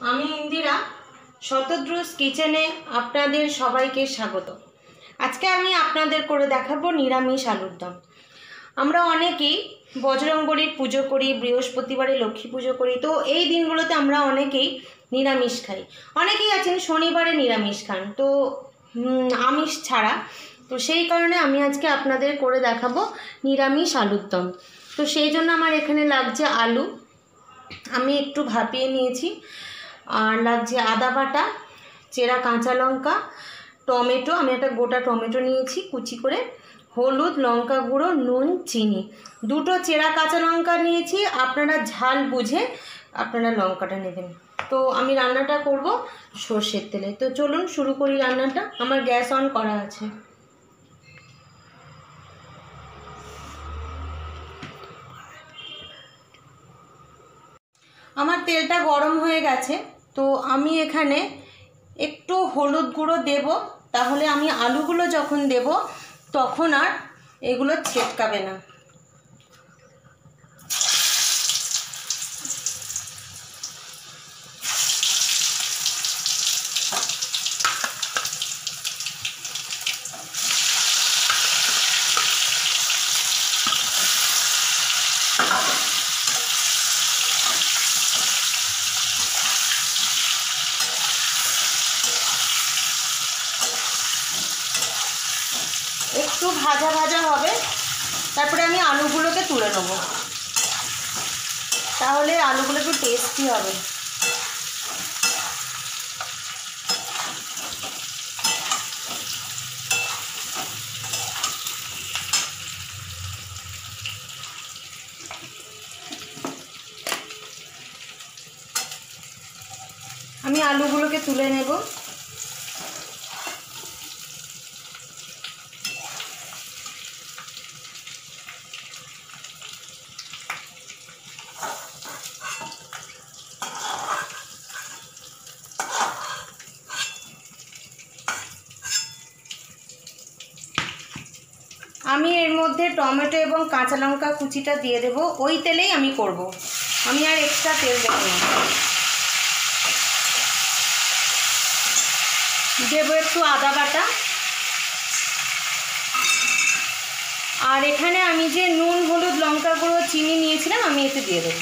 আমি ইন্দিরা শতদ্রুজ কিচেনে আপনাদের সবাইকে স্বাগত। আজকে আমি আপনাদের করে দেখাবো নিরামিষ আলুর দম। আমরা অনেকেই বজরংবলীর পুজো করি, বৃহস্পতিবারে লক্ষ্মী পুজো করি, তো এই দিনগুলোতে আমরা অনেকেই নিরামিষ খাই। অনেকেই আছেন শনিবারে নিরামিষ খান, তো আমিষ ছাড়া। তো সেই কারণে আমি আজকে আপনাদের করে দেখাবো নিরামিষ আলুর দম। তো সেই জন্য আমার এখানে লাগছে আলু, আমি একটু ভাপিয়ে নিয়েছি, আর লাগছে আদা বাটা, চেরা কাঁচা লঙ্কা, টমেটো, আমি একটা গোটা টমেটো নিয়েছি কুচি করে, হলুদ, লঙ্কা গুঁড়ো, নুন, চিনি, দুটো চেরা কাঁচা লঙ্কা নিয়েছি। আপনারা ঝাল বুঝে আপনারা লঙ্কাটা নেবেন। তো আমি রান্নাটা করব সর্ষের তেলে। তো চলুন শুরু করি রান্নাটা। আমার গ্যাস অন করা আছে। আমার তেলটা গরম হয়ে গেছে, তো আমি এখানে একটু হলুদ গুঁড়ো দেব, তাহলে আমি আলুগুলো যখন দেব তখন আর এগুলো ছেটকাবে না। একটু ভাজা ভাজা হবে, তারপরে আমি আলুগুলোকে তুলে নেব, তাহলে আলুগুলো একটু টেস্টি হবে। আমি আলুগুলোকে তুলে নেব। আমি এর মধ্যে টমেটো এবং কাঁচা লঙ্কা কুচিটা দিয়ে দেব। ওই তেলেই আমি করব, আমি আর এক্সট্রা তেল দেব না। দেব একটু আদা বাটা, আর এখানে আমি যে নুন, হলুদ, লঙ্কা গুঁড়ো, চিনি নিয়েছিলাম আমি এতে দিয়ে দেবো।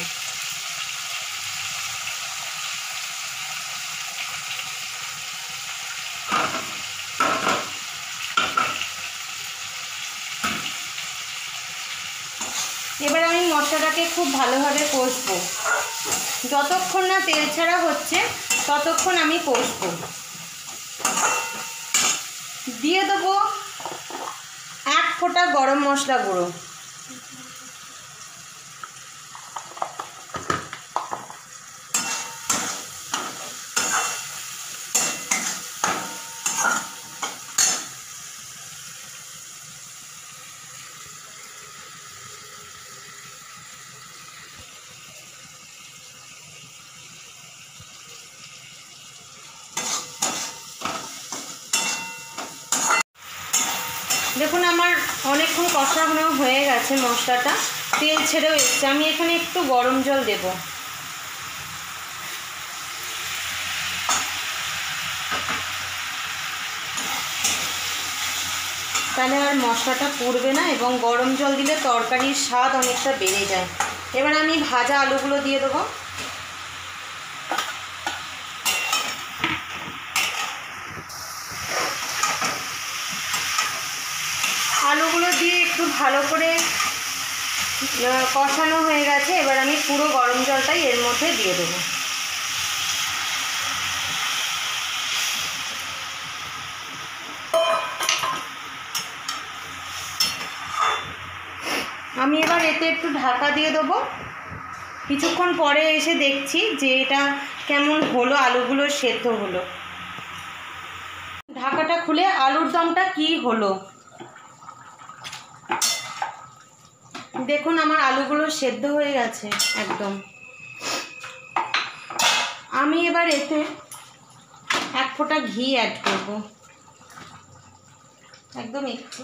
এবার আমি মশলাটাকে খুব ভালোভাবে কষবো, যতক্ষণ না তেল ছাড়া হচ্ছে ততক্ষণ আমি কষবো। দিয়ে দেবো 1 ফোঁটা গরম মশলা গুঁড়ো, দেখুন আমার অনেকক্ষণ কষানো হয়ে গেছে, মশলাটা তেল ছেড়েও এসছে। আমি এখানে একটু গরম জল দেব। তাহলে আর মশলাটা পুড়বে না, এবং গরম জল দিলে তরকারির স্বাদ অনেকটা বেড়ে যায়। এবার আমি ভাজা আলুগুলো দিয়ে দেবো। আলুগুলো দিয়ে একটু ভালো করে কষানো হয়ে গেছে। এবার আমি পুরো গরম জলটাই এর মধ্যে দিয়ে দেবো। আমি এবার এতে একটু ঢাকা দিয়ে দেবো। কিছুক্ষণ পরে এসে দেখছি যে এটা কেমন হলো, আলুগুলো সেদ্ধ হলো। ঢাকাটা খুলে আলুর দমটা কি হলো দেখুন, আমার আলুগুলো সেদ্ধ হয়ে গেছে একদম। আমি এবার এতে 1 ফোঁটা ঘি অ্যাড করব, একদম একটু।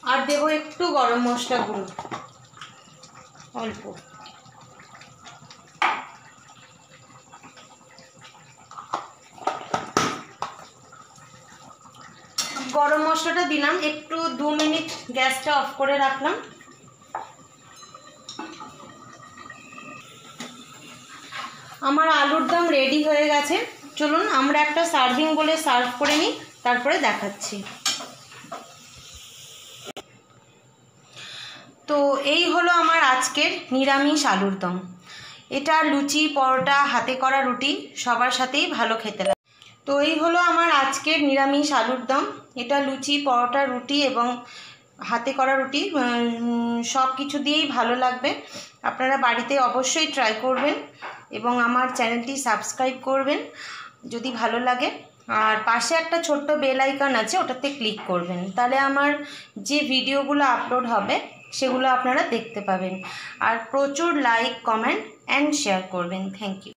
আর দেবো একটু গরম মশলা গুঁড়ো, অল্প। গরম মশলাটা দিলাম, একটু 2 মিনিট গ্যাসটা অফ করে রাখলাম। আমার আলুর দম রেডি হয়ে গেছে। চলুন আমরা একটা সার্ভিং বলে সার্ভ করে নিই, তারপরে দেখাচ্ছি। তো এই হলো আমার আজকের নিরামিষ আলুর দম। এটা লুচি, পরোটা, হাতে করা রুটি সবার সাথেই ভালো খেতে লাগে। তো এই হলো আমার আজকের নিরামিষ আলুর দম। এটা লুচি, পরোটা, রুটি এবং হাতে করা রুটি সব কিছু দিয়েই ভালো লাগবে। আপনারা বাড়িতে অবশ্যই ট্রাই করবেন এবং আমার চ্যানেলটি সাবস্ক্রাইব করবেন যদি ভালো লাগে। আর পাশে একটা ছোট্ট বেল আইকন আছে, ওটাতে ক্লিক করবেন, তাহলে আমার যে ভিডিওগুলো আপলোড হবে সেগুলো আপনারা দেখতে পাবেন। আর প্রচুর লাইক, কমেন্ট অ্যান্ড শেয়ার করবেন। Thank you.